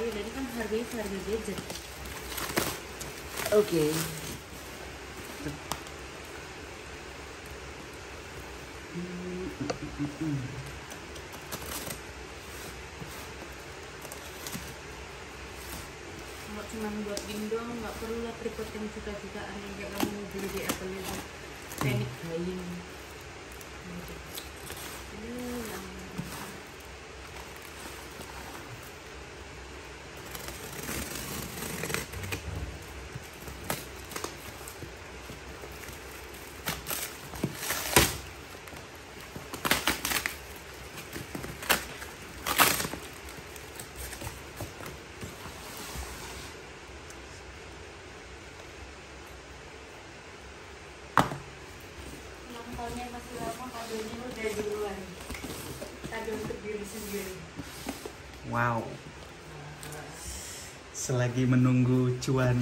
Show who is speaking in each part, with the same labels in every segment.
Speaker 1: kayu, dan kan harganya harga gadget.
Speaker 2: Oke.
Speaker 1: Kalau cuma buat game doang nggak perlu lah tripod yang juta-jutaan yang kayak kamu beli di Apple itu. Panic buying. Tahunnya masih lama, kadonya udah duluan. Kado untuk diri sendiri.
Speaker 2: Wow. Selagi menunggu cuan.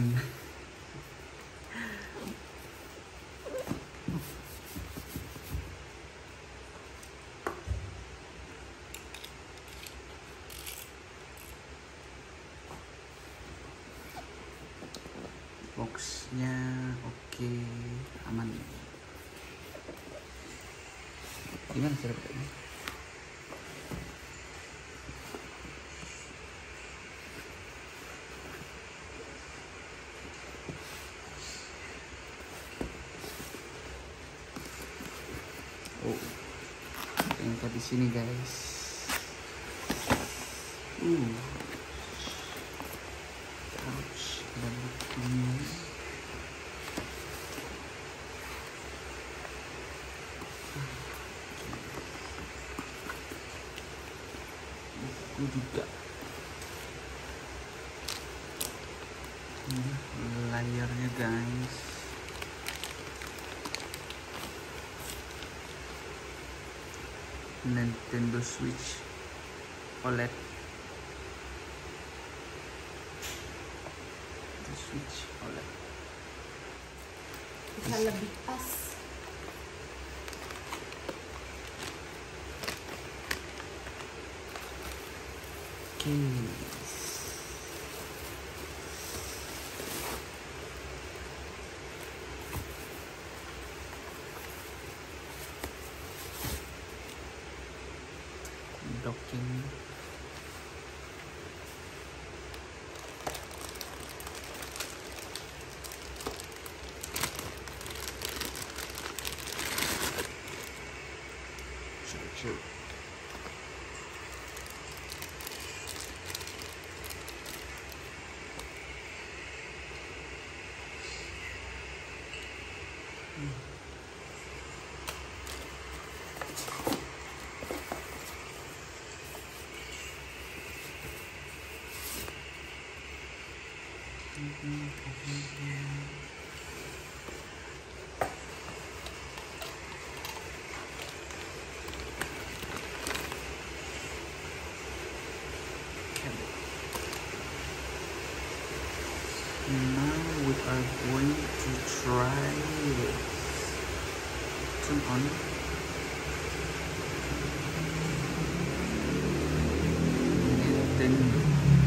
Speaker 2: Boxnya oke, aman. Gimana cara bukanya? Oh, ternyata di sini guys. Ouch, ada bukunya. Buku juga. Ini layarnya guys. Nintendo Switch OLED. Switch OLED
Speaker 1: Bisa lebih pas.
Speaker 2: Oke. Docking. Charger. Now we are going to try this. Turn on. Nintendo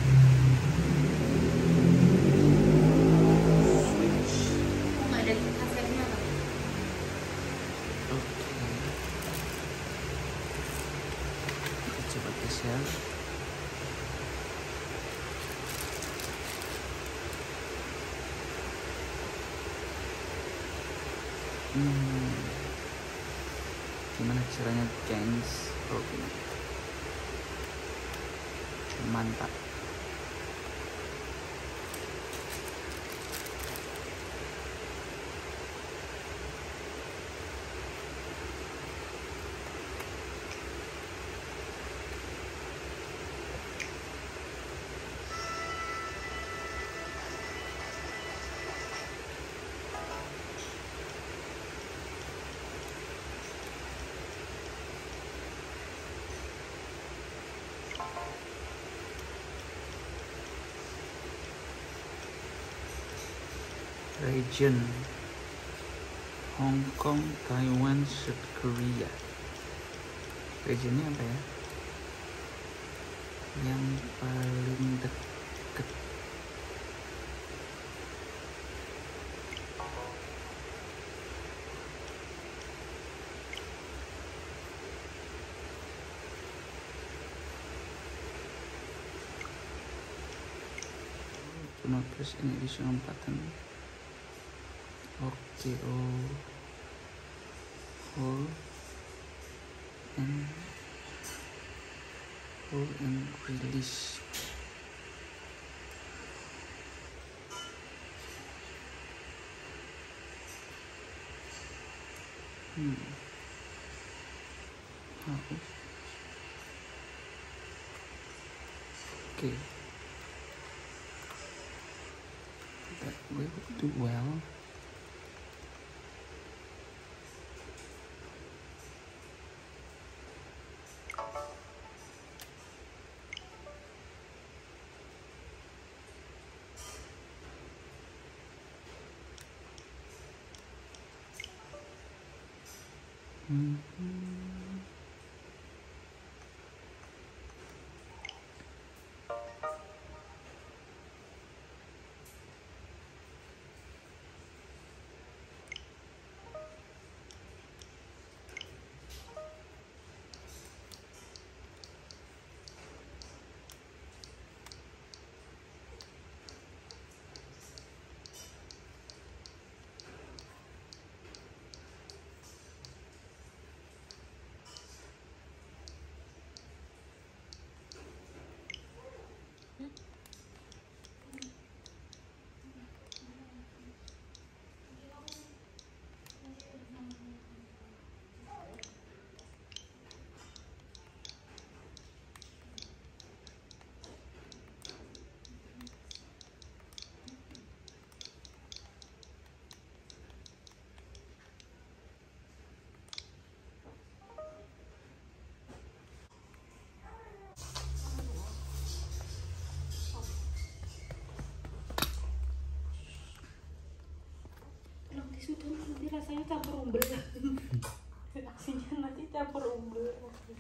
Speaker 2: Switch.
Speaker 1: Oh, nggak ada kasetnya kan?
Speaker 2: Oke. Kita coba geser. Gimana caranya guys? Oh, gini. Mantap. Region Hong Kong, Taiwan, South Korea. Regionnya apa ya? Yang paling dekat Do not press any additional button. Okay, hold and release. How? Okay, that will do well.
Speaker 1: Sudah nanti rasanya campur umbel. Aksinya nanti campur umbel.